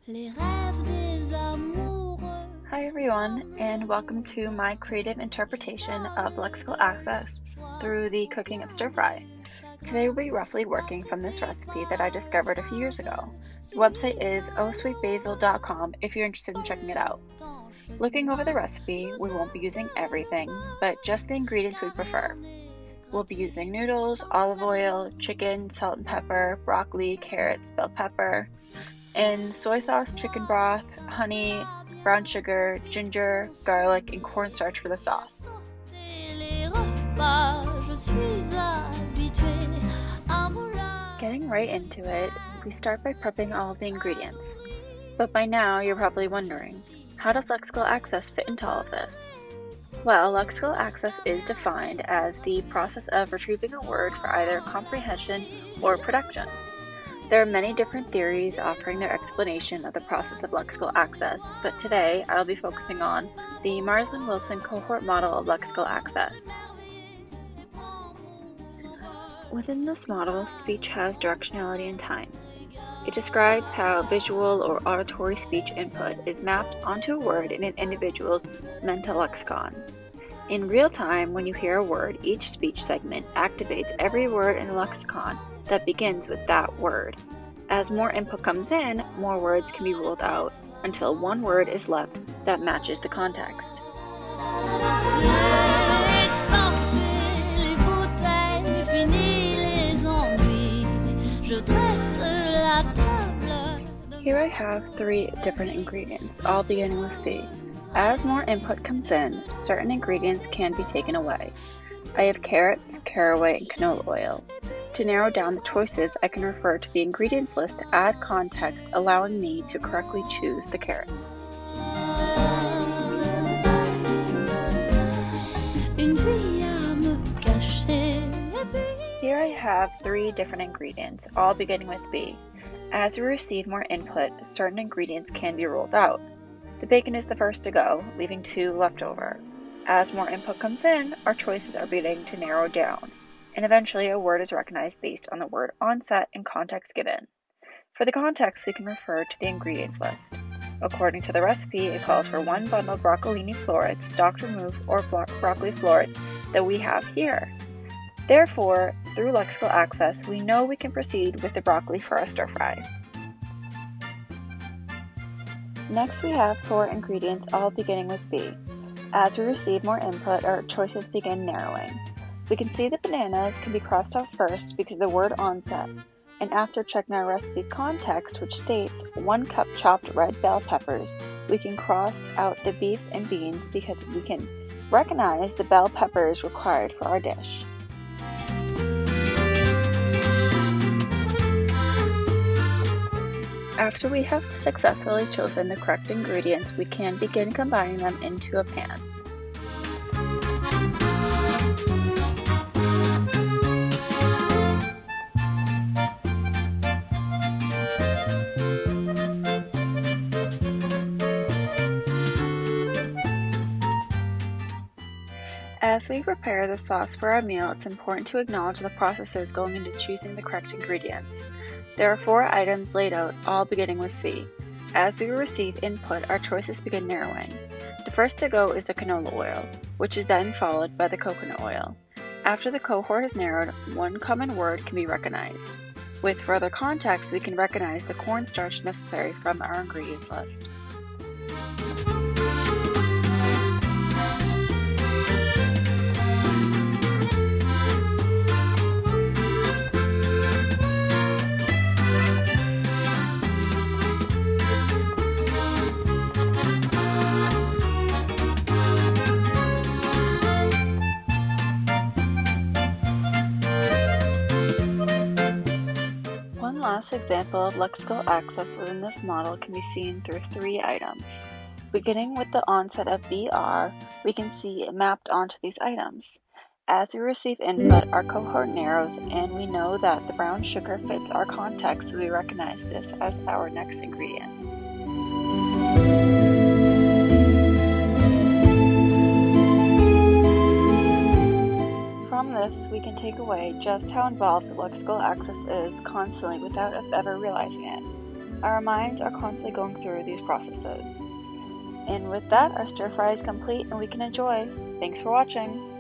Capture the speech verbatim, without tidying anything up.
Hi everyone, and welcome to my creative interpretation of lexical access through the cooking of stir fry. Today we'll be roughly working from this recipe that I discovered a few years ago. The website is oh sweet basil dot com if you're interested in checking it out. Looking over the recipe, we won't be using everything, but just the ingredients we prefer. We'll be using noodles, olive oil, chicken, salt and pepper, broccoli, carrots, bell pepper, and soy sauce, chicken broth, honey, brown sugar, ginger, garlic, and cornstarch for the sauce. Getting right into it, we start by prepping all of the ingredients. But by now, you're probably wondering, how does lexical access fit into all of this? Well, lexical access is defined as the process of retrieving a word for either comprehension or production. There are many different theories offering their explanation of the process of lexical access, but today I'll be focusing on the Marsland-Wilson cohort model of lexical access. Within this model, speech has directionality and time. It describes how visual or auditory speech input is mapped onto a word in an individual's mental lexicon. In real time, when you hear a word, each speech segment activates every word in the lexicon that begins with that word. As more input comes in, more words can be ruled out until one word is left that matches the context. Here I have three different ingredients, all beginning with C. As more input comes in, certain ingredients can be taken away. I have carrots, caraway, and canola oil. To narrow down the choices, I can refer to the ingredients list to add context, allowing me to correctly choose the carrots. Here I have three different ingredients, all beginning with B. As we receive more input, certain ingredients can be ruled out. The bacon is the first to go, leaving two left over. As more input comes in, our choices are beginning to narrow down, and eventually a word is recognized based on the word onset and context given. For the context, we can refer to the ingredients list. According to the recipe, it calls for one bundle broccolini florets, stalk removed or bro broccoli florets that we have here. Therefore, through lexical access, we know we can proceed with the broccoli for our stir fry. Next, we have four ingredients, all beginning with B. As we receive more input, our choices begin narrowing. We can see that bananas can be crossed out first because of the word onset, and after checking our recipe's context, which states one cup chopped red bell peppers, we can cross out the beef and beans because we can recognize the bell peppers required for our dish. After we have successfully chosen the correct ingredients, we can begin combining them into a pan. As we prepare the sauce for our meal, it's important to acknowledge the processes going into choosing the correct ingredients. There are four items laid out, all beginning with C. As we receive input, our choices begin narrowing. The first to go is the canola oil, which is then followed by the coconut oil. After the cohort is narrowed, one common word can be recognized. With further context, we can recognize the cornstarch necessary from our ingredients list. One last example of lexical access within this model can be seen through three items. Beginning with the onset of B R, we can see it mapped onto these items. As we receive input, our cohort narrows, and we know that the brown sugar fits our context, so we recognize this as our next ingredient. From this, we can take away just how involved lexical access is constantly without us ever realizing it. Our minds are constantly going through these processes. And with that, our stir fry is complete and we can enjoy. Thanks for watching.